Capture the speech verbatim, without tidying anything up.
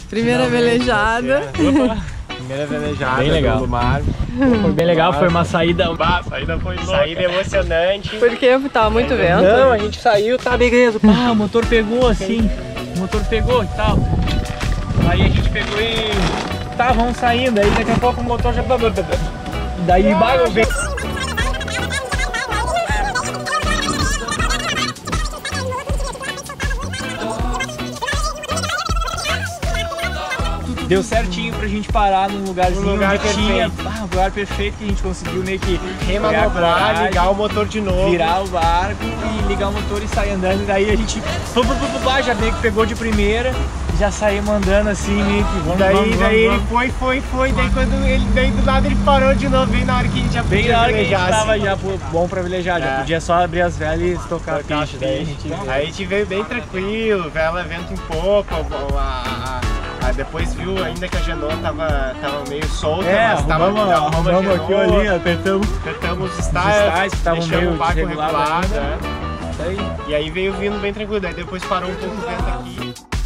Primeira velejada. Primeira velejada. Bem legal. Do mar. Foi bem legal, foi uma saída. Bah, a saída foi louca. Saída emocionante. Porque tava muito vento. Não, a gente saiu, tá beleza. Pá, o motor pegou assim. O motor pegou e tal. Aí a gente pegou e. Tá, vamos saindo. Aí daqui a pouco o motor já. E daí bagulho vem. Deu certinho pra gente parar num lugarzinho Um lugar onde tinha, perfeito. ah, um lugar perfeito que a gente conseguiu meio que Remanobrar, ligar o motor de novo. virar o barco e ligar o motor e sair andando. E daí a gente pum, pum, pum, pum, já meio que pegou de primeira e já saímos andando assim, meio que vamos, Daí, vamos, daí vamos, ele foi, foi, foi. Daí quando ele, daí do nada ele parou de novo, bem na hora que a gente já bem podia na hora que a gente velejar, tava assim. já pô, bom pra velejar, já É. podia só abrir as velas e tocar Tocar a pista. Daí a gente Aí a gente veio bem tranquilo, vela vento em pouco, a, a, a, depois viu ainda que a genoa tava, tava meio solta, É, mas tava arrumamos, arrumamos a arrumamos aqui genoa, ali, apertamos. apertamos os Os stars, stars que estavam deixamos meio o barco desregulados regulado, ainda. é. Daí E aí veio vindo bem tranquilo, daí depois parou um pouco o vento aqui.